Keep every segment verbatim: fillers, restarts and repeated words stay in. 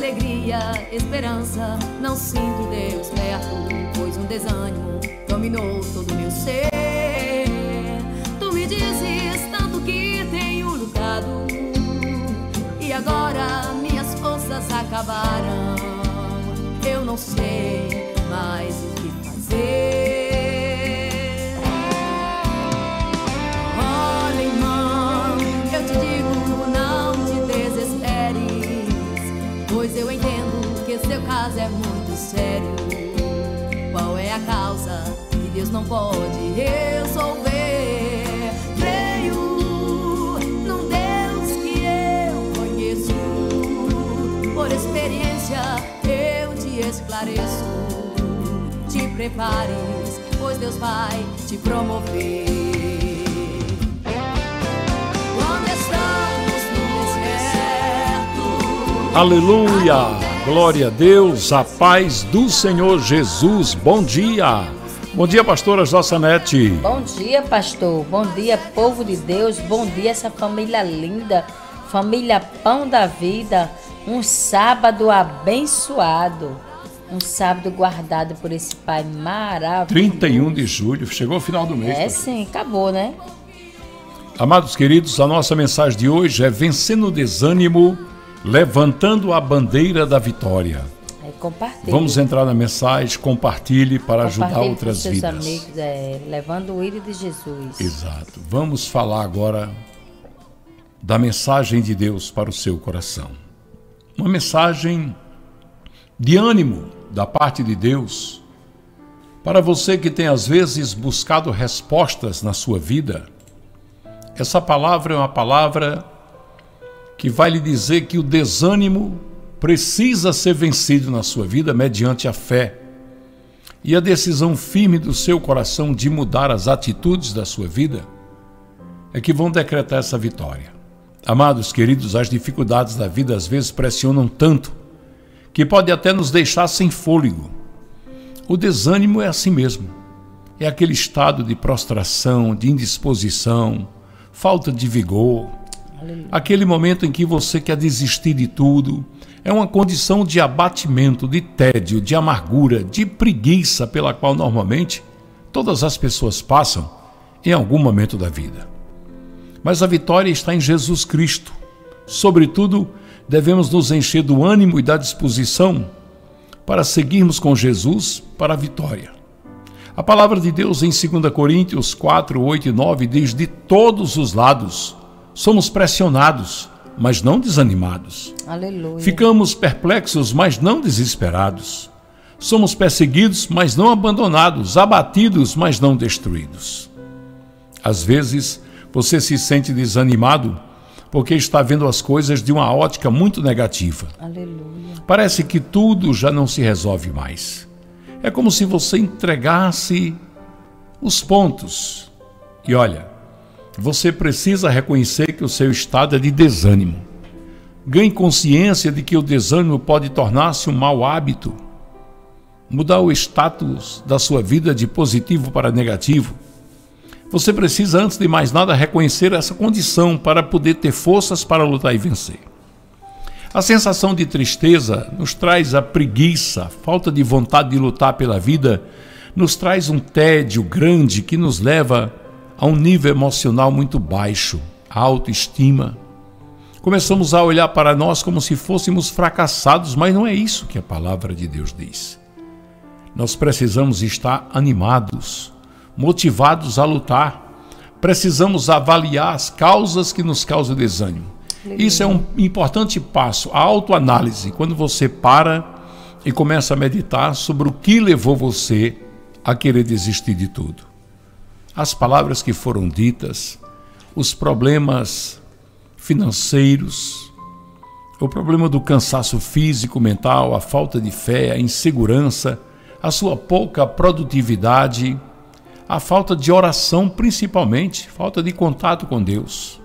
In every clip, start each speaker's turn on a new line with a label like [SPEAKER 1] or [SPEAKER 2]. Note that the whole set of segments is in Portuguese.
[SPEAKER 1] alegria, esperança, não sinto Deus perto, pois um desânimo dominou todo o meu ser. Tu me dizes tanto que tenho lutado, e agora minhas forças acabaram. Eu não sei mais o que fazer. Olha, irmão, eu te digo, não te desesperes, pois eu entendo que seu caso é muito sério. Qual é a causa que Deus não pode resolver? Creio num Deus que eu conheço, por experiência eu te esclareço. Te prepares, pois Deus vai te promover. Quando estamos no deserto,
[SPEAKER 2] aleluia, glória a Deus, a paz do Senhor Jesus. Bom dia, bom dia, pastora Jossanete.
[SPEAKER 3] Bom dia, pastor, bom dia, povo de Deus, bom dia, essa família linda, família Pão da Vida. Um sábado abençoado, um sábado guardado por esse Pai maravilhoso.
[SPEAKER 2] trinta e um de julho, chegou o final do mês.
[SPEAKER 3] É, pastor. Sim, acabou, né?
[SPEAKER 2] Amados queridos, a nossa mensagem de hoje é vencendo o desânimo, levantando a bandeira da vitória.
[SPEAKER 3] É, compartilhe.
[SPEAKER 2] Vamos entrar na mensagem, compartilhe para
[SPEAKER 3] Compartilhe
[SPEAKER 2] ajudar outras
[SPEAKER 3] com seus
[SPEAKER 2] vidas.
[SPEAKER 3] amigos, é, levando o ídolo de Jesus.
[SPEAKER 2] Exato. Vamos falar agora da mensagem de Deus para o seu coração. Uma mensagem de ânimo da parte de Deus para você que tem às vezes buscado respostas na sua vida. Essa palavra é uma palavra que vai lhe dizer que o desânimo precisa ser vencido na sua vida mediante a fé e a decisão firme do seu coração de mudar as atitudes da sua vida é que vão decretar essa vitória. Amados queridos, as dificuldades da vida às vezes pressionam tanto que pode até nos deixar sem fôlego. O desânimo é assim mesmo. É aquele estado de prostração, de indisposição, falta de vigor. Aleluia. Aquele momento em que você quer desistir de tudo. É uma condição de abatimento, de tédio, de amargura, de preguiça pela qual normalmente todas as pessoas passam em algum momento da vida. Mas a vitória está em Jesus Cristo. Sobretudo, devemos nos encher do ânimo e da disposição para seguirmos com Jesus para a vitória. A palavra de Deus em dois Coríntios quatro, oito e nove diz: de todos os lados somos pressionados, mas não desanimados. Aleluia. Ficamos perplexos, mas não desesperados. Somos perseguidos, mas não abandonados, abatidos, mas não destruídos. Às vezes, você se sente desanimado porque está vendo as coisas de uma ótica muito negativa. Aleluia. Parece que tudo já não se resolve mais. É como se você entregasse os pontos. E olha, você precisa reconhecer que o seu estado é de desânimo. Ganhe consciência de que o desânimo pode tornar-se um mau hábito. Mudar o status da sua vida de positivo para negativo. Você precisa, antes de mais nada, reconhecer essa condição para poder ter forças para lutar e vencer. A sensação de tristeza nos traz a preguiça, a falta de vontade de lutar pela vida, nos traz um tédio grande que nos leva a um nível emocional muito baixo, a autoestima. Começamos a olhar para nós como se fôssemos fracassados, mas não é isso que a palavra de Deus diz. Nós precisamos estar animados, motivados a lutar. Precisamos avaliar as causas que nos causam desânimo. Isso é um importante passo, a autoanálise, quando você para e começa a meditar sobre o que levou você a querer desistir de tudo. As palavras que foram ditas, os problemas financeiros, o problema do cansaço físico, mental, a falta de fé, a insegurança, a sua pouca produtividade, a falta de oração principalmente, falta de contato com Deus.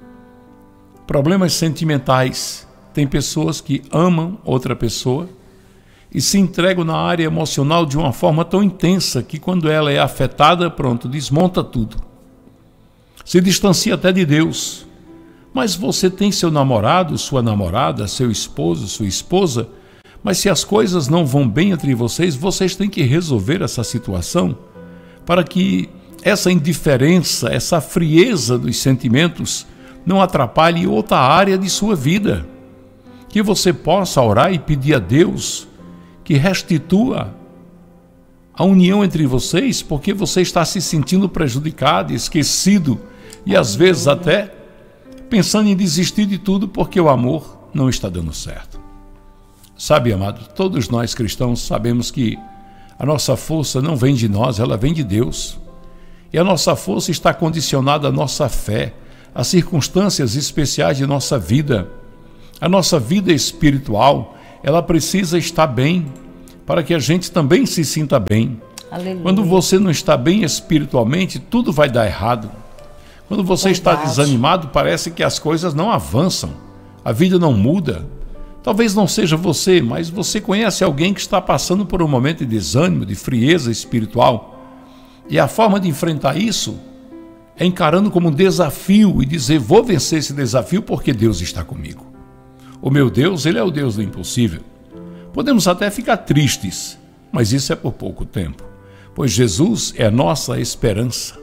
[SPEAKER 2] Problemas sentimentais. Tem pessoas que amam outra pessoa e se entregam na área emocional de uma forma tão intensa que quando ela é afetada, pronto, desmonta tudo. Se distancia até de Deus. Mas você tem seu namorado, sua namorada, seu esposo, sua esposa, mas se as coisas não vão bem entre vocês, vocês têm que resolver essa situação para que essa indiferença, essa frieza dos sentimentos não atrapalhe outra área de sua vida. Que você possa orar e pedir a Deus que restitua a união entre vocês, porque você está se sentindo prejudicado, esquecido e às vezes até pensando em desistir de tudo porque o amor não está dando certo. Sabe, amado, todos nós cristãos sabemos que a nossa força não vem de nós, ela vem de Deus. E a nossa força está condicionada à nossa fé, às circunstâncias especiais de nossa vida. A nossa vida espiritual, ela precisa estar bem, para que a gente também se sinta bem.
[SPEAKER 3] Aleluia.
[SPEAKER 2] Quando você não está bem espiritualmente, tudo vai dar errado. Quando você
[SPEAKER 3] Verdade.
[SPEAKER 2] está desanimado, parece que as coisas não avançam, a vida não muda. Talvez não seja você, mas você conhece alguém que está passando por um momento de desânimo, de frieza espiritual. E a forma de enfrentar isso é encarando como um desafio e dizer, vou vencer esse desafio porque Deus está comigo. O meu Deus, Ele é o Deus do impossível. Podemos até ficar tristes, mas isso é por pouco tempo, pois Jesus é a nossa esperança.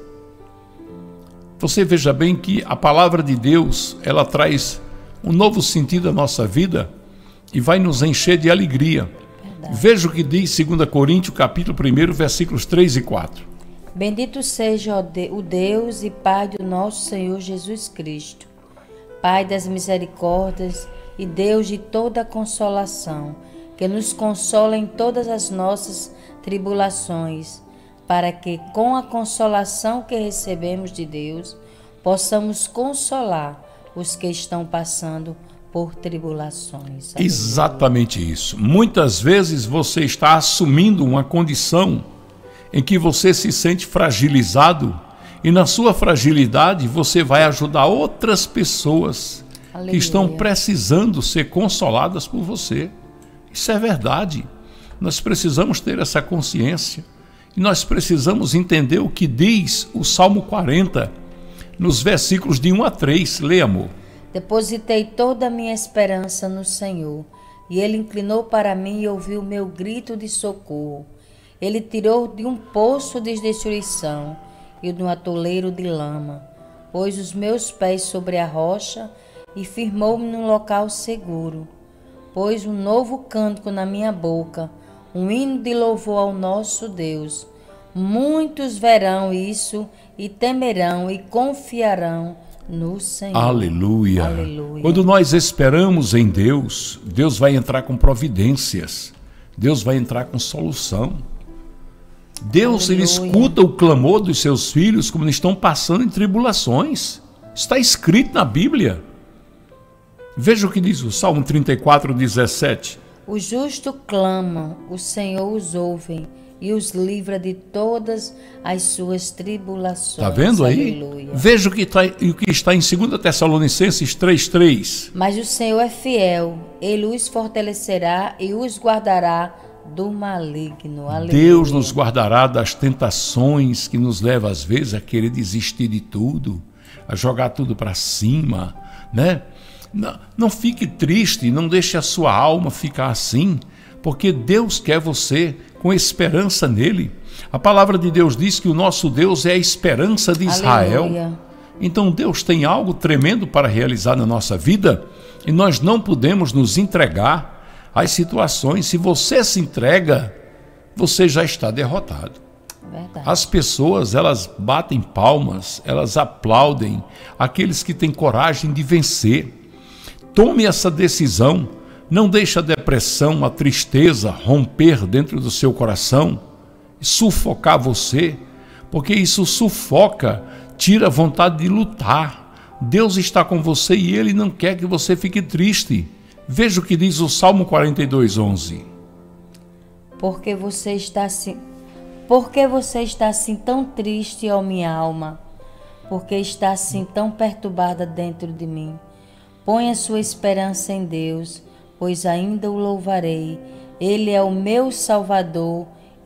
[SPEAKER 2] Você veja bem que a palavra de Deus, ela traz um novo sentido à nossa vida e vai nos encher de alegria. Verdade. Veja o que diz dois Coríntios, capítulo um, versículos três e quatro.
[SPEAKER 3] Bendito seja o Deus e Pai do nosso Senhor Jesus Cristo, Pai das misericórdias e Deus de toda consolação, que nos consola em todas as nossas tribulações, para que, com a consolação que recebemos de Deus, possamos consolar os que estão passando por tribulações. Aleluia.
[SPEAKER 2] Exatamente isso. Muitas vezes você está assumindo uma condição em que você se sente fragilizado e na sua fragilidade você vai ajudar outras pessoas Aleluia. Que estão precisando ser consoladas por você. Isso é verdade. Nós precisamos ter essa consciência e nós precisamos entender o que diz o Salmo quarenta, nos versículos de um a três. Lê, amor.
[SPEAKER 3] Depositei toda a minha esperança no Senhor, e Ele inclinou para mim e ouviu o meu grito de socorro. Ele tirou de um poço de destruição e de um atoleiro de lama, pôs os meus pés sobre a rocha e firmou-me num local seguro. Pôs um novo cântico na minha boca, um hino de louvor ao nosso Deus. Muitos verão isso e temerão e confiarão no Senhor.
[SPEAKER 2] Aleluia.
[SPEAKER 3] Aleluia.
[SPEAKER 2] Quando nós esperamos em Deus, Deus vai entrar com providências. Deus vai entrar com solução. Deus, Ele escuta o clamor dos seus filhos como eles estão passando em tribulações. Está escrito na Bíblia. Veja o que diz o Salmo trinta e quatro, dezessete.
[SPEAKER 3] O justo clama, o Senhor os ouve e os livra de todas as suas tribulações.
[SPEAKER 2] Está vendo aí?
[SPEAKER 3] Aleluia.
[SPEAKER 2] Veja o que, tá, o que está em segunda Tessalonicenses três, três.
[SPEAKER 3] Mas o Senhor é fiel, Ele os fortalecerá e os guardará do maligno. Aleluia.
[SPEAKER 2] Deus nos guardará das tentações que nos levam às vezes a querer desistir de tudo, a jogar tudo para cima, né? Não, não fique triste, não deixe a sua alma ficar assim, porque Deus quer você com esperança nele. A palavra de Deus diz que o nosso Deus é a esperança de Israel.
[SPEAKER 3] Aleluia.
[SPEAKER 2] Então Deus tem algo tremendo para realizar na nossa vida e nós não podemos nos entregar às situações. Se você se entrega, você já está derrotado.
[SPEAKER 3] Verdade.
[SPEAKER 2] As pessoas, elas batem palmas, elas aplaudem aqueles que têm coragem de vencer. Tome essa decisão, não deixe a depressão, a tristeza romper dentro do seu coração, sufocar você, porque isso sufoca, tira a vontade de lutar. Deus está com você e Ele não quer que você fique triste. Veja o que diz o Salmo quarenta e dois, onze.
[SPEAKER 3] Porque você está assim, porque você está assim tão triste, ó minha alma? Porque está assim tão perturbada dentro de mim? Põe a sua esperança em Deus, pois ainda o louvarei. Ele é o meu Salvador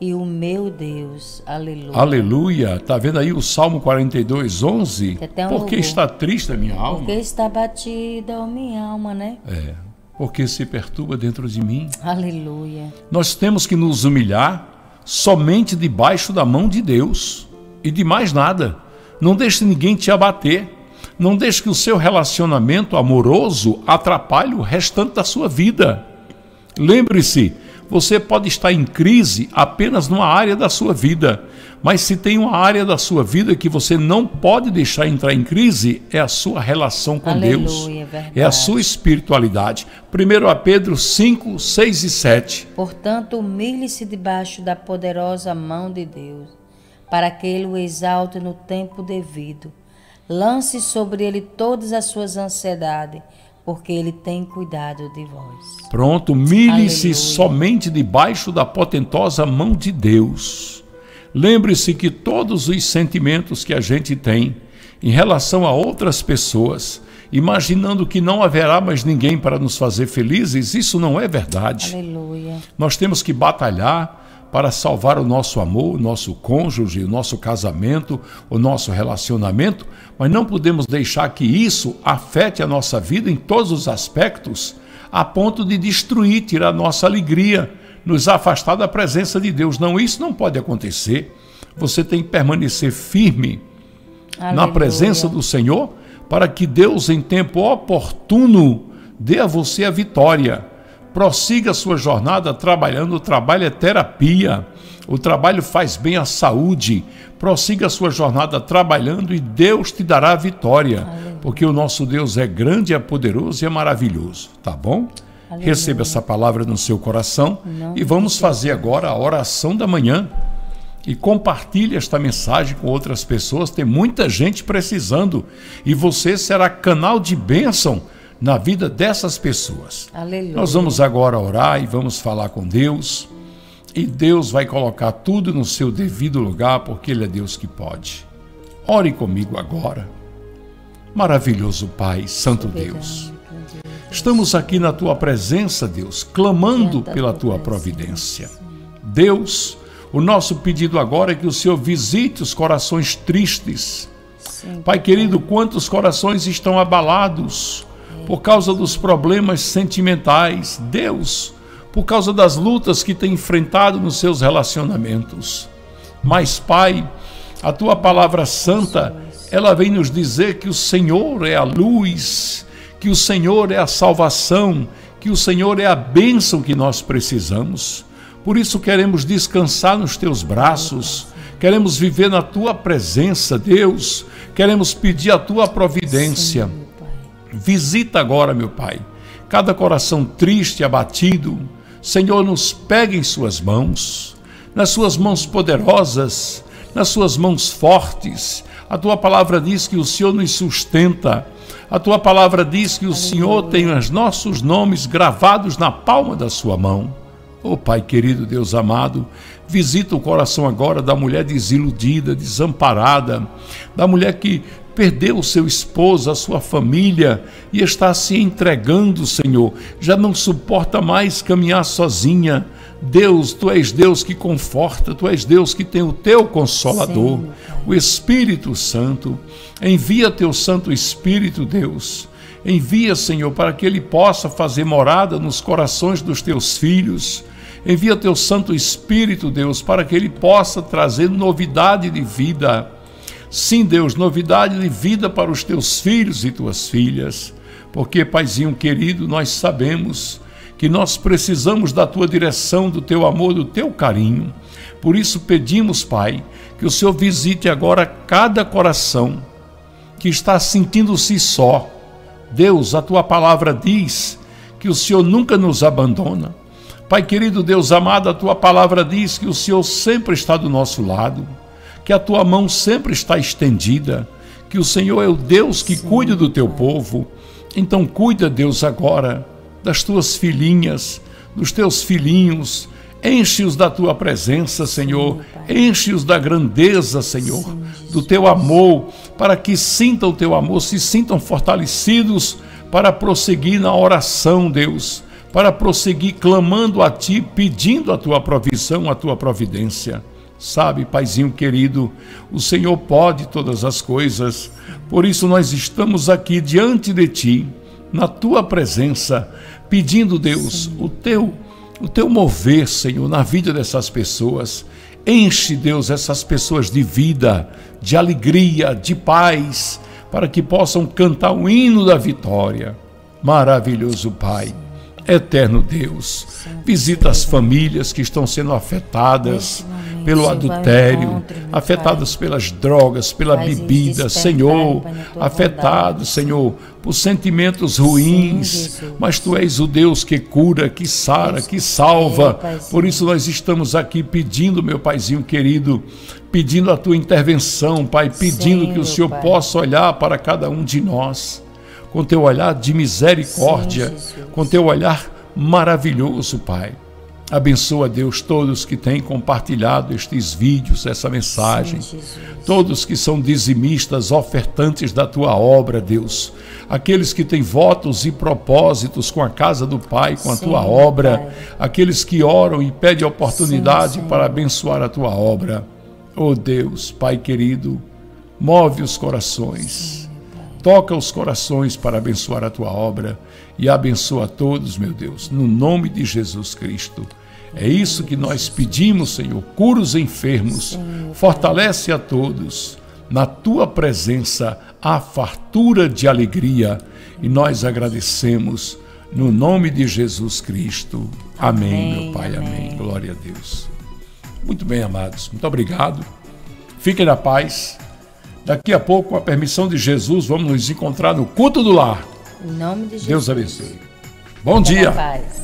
[SPEAKER 3] e o meu Deus. Aleluia.
[SPEAKER 2] Aleluia. Está vendo aí o Salmo quarenta e dois, onze?
[SPEAKER 3] Um
[SPEAKER 2] Por que está triste a minha alma?
[SPEAKER 3] Porque está batida a minha alma, né?
[SPEAKER 2] É. Porque se perturba dentro de mim.
[SPEAKER 3] Aleluia.
[SPEAKER 2] Nós temos que nos humilhar somente debaixo da mão de Deus e de mais nada. Não deixe ninguém te abater. Não deixe que o seu relacionamento amoroso atrapalhe o restante da sua vida. Lembre-se, você pode estar em crise apenas numa área da sua vida, mas se tem uma área da sua vida que você não pode deixar entrar em crise, é a sua relação com
[SPEAKER 3] Aleluia,
[SPEAKER 2] Deus,
[SPEAKER 3] verdade.
[SPEAKER 2] É a sua espiritualidade. primeiro Pedro cinco, seis e sete.
[SPEAKER 3] Portanto, humilhe-se debaixo da poderosa mão de Deus, para que Ele o exalte no tempo devido. Lance sobre Ele todas as suas ansiedades, porque Ele tem cuidado de vós.
[SPEAKER 2] Pronto, humilhe-se somente debaixo da potentosa mão de Deus. Lembre-se que todos os sentimentos que a gente tem em relação a outras pessoas, imaginando que não haverá mais ninguém para nos fazer felizes, isso não é verdade.
[SPEAKER 3] Aleluia.
[SPEAKER 2] Nós temos que batalhar para salvar o nosso amor, o nosso cônjuge, o nosso casamento, o nosso relacionamento, mas não podemos deixar que isso afete a nossa vida em todos os aspectos, a ponto de destruir, tirar nossa alegria, nos afastar da presença de Deus. Não, isso não pode acontecer. Você tem que permanecer firme Aleluia. Na presença do Senhor, para que Deus, em tempo oportuno, dê a você a vitória. Prossiga a sua jornada trabalhando. O trabalho é terapia. O trabalho faz bem à saúde. Prossiga a sua jornada trabalhando e Deus te dará a vitória. Aleluia. Porque o nosso Deus é grande, é poderoso e é maravilhoso. Tá bom? Aleluia. Receba essa palavra no seu coração. Não e vamos fazer agora a oração da manhã. E compartilhe esta mensagem com outras pessoas. Tem muita gente precisando. E você será canal de bênção na vida dessas pessoas.
[SPEAKER 3] Aleluia.
[SPEAKER 2] Nós vamos agora orar e vamos falar com Deus, e Deus vai colocar tudo no seu devido lugar, porque Ele é Deus que pode. Ore comigo agora. Maravilhoso Pai, Santo Deus, estamos aqui na Tua presença, Deus, clamando pela Tua providência. Deus, o nosso pedido agora é que o Senhor visite os corações tristes. Pai querido, quantos corações estão abalados por causa dos problemas sentimentais, Deus, por causa das lutas que tem enfrentado nos seus relacionamentos. Mas, Pai, a Tua palavra santa, ela vem nos dizer que o Senhor é a luz, que o Senhor é a salvação, que o Senhor é a bênção que nós precisamos. Por isso queremos descansar nos Teus braços, queremos viver na Tua presença, Deus, queremos pedir a Tua providência. Visita agora, meu Pai, cada coração triste, abatido. Senhor, nos pegue em Suas mãos, nas Suas mãos poderosas, nas Suas mãos fortes. A Tua palavra diz que o Senhor nos sustenta. A Tua palavra diz que o Aleluia. Senhor tem os nossos nomes gravados na palma da Sua mão. Oh, Pai querido, Deus amado, visita o coração agora da mulher desiludida, desamparada, da mulher que perdeu o seu esposo, a sua família e está se entregando, Senhor. Já não suporta mais caminhar sozinha. Deus, Tu és Deus que conforta, Tu és Deus que tem o Teu Consolador, Sim, o Espírito Santo. Envia Teu Santo Espírito, Deus. Envia, Senhor, para que Ele possa fazer morada nos corações dos Teus filhos. Envia Teu Santo Espírito, Deus, para que Ele possa trazer novidade de vida. Sim, Deus, novidade de vida para os Teus filhos e Tuas filhas. Porque, Paizinho querido, nós sabemos que nós precisamos da Tua direção, do Teu amor, do Teu carinho. Por isso pedimos, Pai, que o Senhor visite agora cada coração que está sentindo-se só. Deus, a Tua palavra diz que o Senhor nunca nos abandona. Pai querido, Deus amado, a Tua palavra diz que o Senhor sempre está do nosso lado, que a Tua mão sempre está estendida, que o Senhor é o Deus que Sim, cuida do Teu povo. Então cuida, Deus, agora das Tuas filhinhas, dos Teus filhinhos. Enche-os da Tua presença, Senhor. Enche-os da grandeza, Senhor, Sim, do Teu amor, para que sintam o Teu amor, se sintam fortalecidos para prosseguir na oração, Deus, para prosseguir clamando a Ti, pedindo a Tua provisão, a Tua providência. Sabe, Paizinho querido, o Senhor pode todas as coisas, por isso nós estamos aqui diante de Ti, na Tua presença, pedindo, Deus, o Teu, o Teu mover, Senhor, na vida dessas pessoas. Enche, Deus, essas pessoas de vida, de alegria, de paz, para que possam cantar o hino da vitória. Maravilhoso Pai, eterno Deus, visita as famílias que estão sendo afetadas pelo adultério, afetadas pelas drogas, pela bebida, Senhor, afetados, Senhor, por sentimentos ruins, mas Tu és o Deus que cura, que sara, que salva. Por isso nós estamos aqui pedindo, meu Paizinho querido, pedindo a Tua intervenção, Pai, pedindo que o Senhor possa olhar para cada um de nós com Teu olhar de misericórdia, com Teu olhar maravilhoso, Pai. Abençoa, Deus, todos que têm compartilhado estes vídeos, essa mensagem. Sim, todos que são dizimistas, ofertantes da Tua obra, Deus. Aqueles que têm votos e propósitos com a casa do Pai, com a Sim, Tua obra. Pai. Aqueles que oram e pedem oportunidade Sim, para abençoar a Tua obra. Oh Deus, Pai querido, move os corações. Sim. Toca os corações para abençoar a Tua obra e abençoa a todos, meu Deus, no nome de Jesus Cristo. É isso que nós pedimos, Senhor. Cura os enfermos, fortalece a todos. Na Tua presença há fartura de alegria e nós agradecemos no nome de Jesus Cristo. Amém, amém meu Pai, amém. amém. Glória a Deus. Muito bem, amados. Muito obrigado. Fiquem na paz. Daqui a pouco, com a permissão de Jesus, vamos nos encontrar no culto do lar.
[SPEAKER 3] Em nome de Jesus.
[SPEAKER 2] Deus abençoe. Bom dia.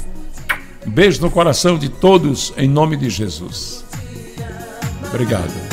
[SPEAKER 2] Um beijo no coração de todos, em nome de Jesus. Obrigado.